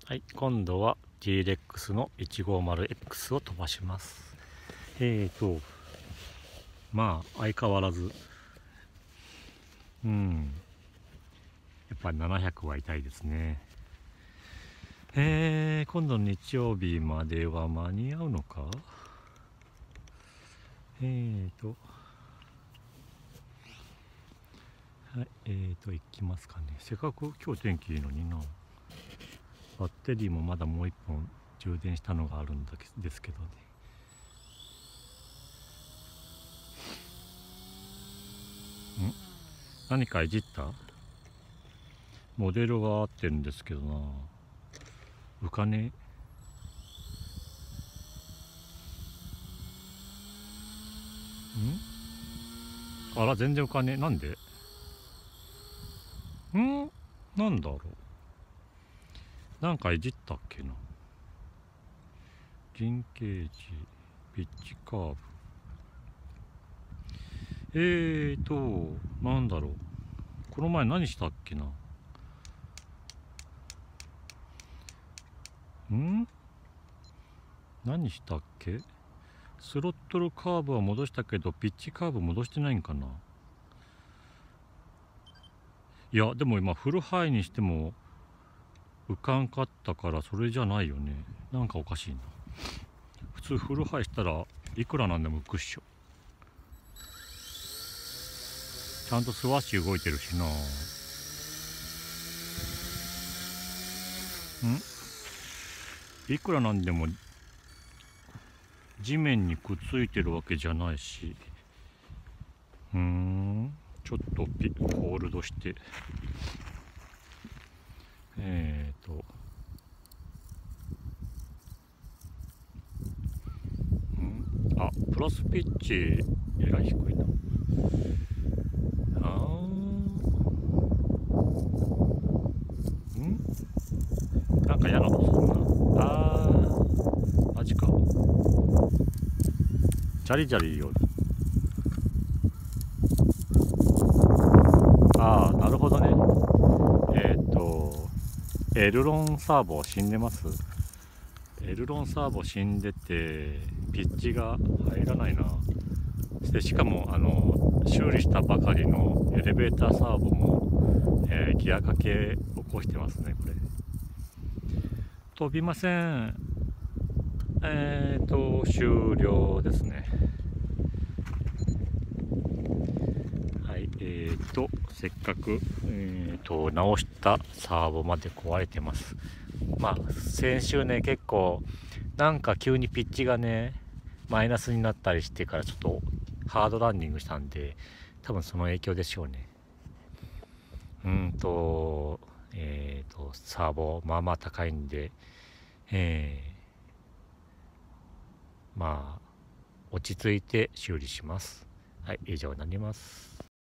はい、今度は T-Rex の 150X を飛ばします。まあ相変わらずやっぱり700は痛いですね。今度の日曜日までは間に合うのか。はい、行きますかね。せっかく今日天気いいのにな。バッテリーもまだもう1本充電したのがあるんですけどね。何かいじった？モデルは合ってるんですけどな。浮かねあら、全然浮かねえ。なんで？なんだろう。なんかいじったっけな。人形値、ピッチカーブ。なんだろう。この前何したっけな。何したっけ？スロットルカーブは戻したけど、ピッチカーブ戻してないんかな。いや、でも今フルハイにしても浮かんかったから、それじゃないよね。なんかおかしいな。普通フルハイしたらいくらなんでも浮くっしょ。ちゃんとスワッシュ動いてるしな。いくらなんでも地面にくっついてるわけじゃないし。ちょっとホールドしてプラスピッチえらい低いな。なんか嫌な音するな。マジか。ジャリジャリよる。なるほどね。エルロンサーボ死んでます。エルロンサーボ死んでてピッチが入らないな。でしかも修理したばかりのエレベーターサーボも、ギアかけ起こしてますね。これ飛びません。終了ですね。はい、せっかく、直したサーボまで壊れてます。まあ先週ね、結構なんか急にピッチがねマイナスになったりしてから、ちょっとハードランニングしたんで、多分その影響でしょうね。サーボまあまあ高いんで、まあ落ち着いて修理します。はい、以上になります。